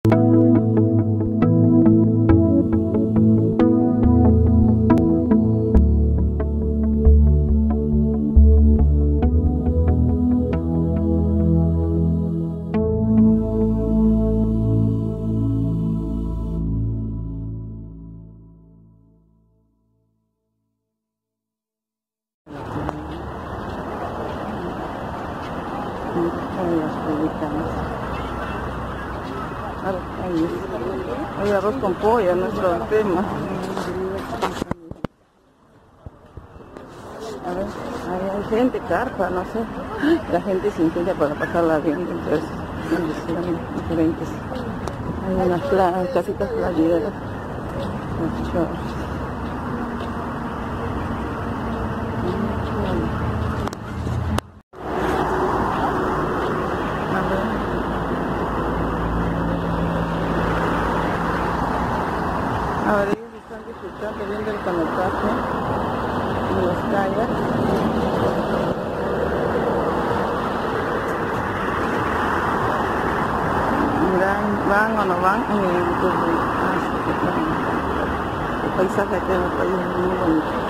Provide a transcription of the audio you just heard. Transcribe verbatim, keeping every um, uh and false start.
Hay arroz con pollo, nuestro tema. A ver, hay, hay gente, carpa, no sé. La gente se intenta para pasarla bien, entonces son diferentes. Hay unas pla casitas playeras, los chorros. A ver, ellos están disfrutando, viendo el canotaje en las calles. Miran, van o no van, miren, el paisaje acá en el país es muy bonito.